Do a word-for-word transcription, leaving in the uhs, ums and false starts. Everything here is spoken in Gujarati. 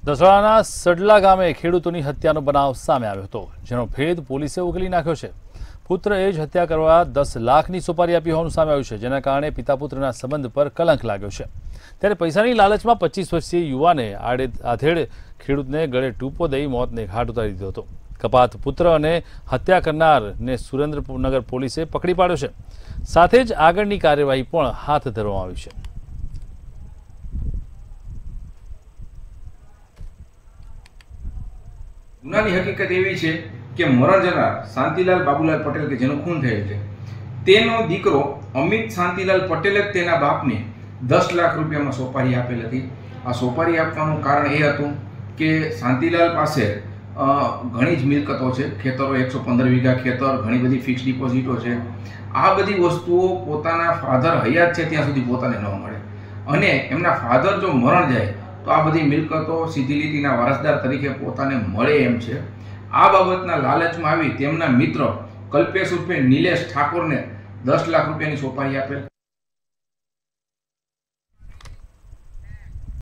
દસરાના સડલા ગામે ખેડૂતોની હત્યાનો બનાવ સામે આવ્યો હતો, જેનો ભેદ પોલીસે ઉકેલી નાખ્યો છે। પુત્રએ જ હત્યા કરવા દસ લાખની સોપારી આપી હોવાનું સામે આવ્યું છે, જેના કારણે પિતા પુત્રના સંબંધ પર કલંક લાગ્યો છે। ત્યારે પૈસાની લાલચમાં પચીસ વર્ષીય યુવાને આડે આધેડ ખેડૂતને ગળે ટૂંપો દઈ મોતને ઘાટ ઉતારી દીધો હતો। કપાત પુત્ર અને હત્યા કરનારને સુરેન્દ્રનગર પોલીસે પકડી પાડ્યો છે, સાથે જ આગળની કાર્યવાહી પણ હાથ ધરવામાં આવી છે। ગુનાની હકીકત એવી છે કે મરણ જનાર શાંતિલાલ બાબુલાલ પટેલ કે જેનું ખૂન થયેલ છે, તેનો દીકરો અમિત શાંતિલાલ પટેલે જ તેના બાપને દસ લાખ રૂપિયામાં સોપારી આપેલ હતી। આ સોપારી આપવાનું કારણ એ હતું કે શાંતિલાલ પાસે ઘણી જ મિલકતો છે, ખેતરો એકસો પંદર વીઘા ખેતર, ઘણી બધી ફિક્સ ડિપોઝિટો છે। આ બધી વસ્તુઓ પોતાના ફાધર હયાત છે ત્યાં સુધી પોતાને ન મળે, અને એમના ફાધર જો મરણ જાય તો આ બધી મિલકતો સીધી લીટીના વારસદાર તરીકે પોતાને મળે એમ છે। આ બાબતના લાલચમાં આવી તેમના મિત્ર કલ્પેશ ઉર્ફે નિલેશ ઠાકોરને દસ લાખ રૂપિયાની સોપારી આપેલ।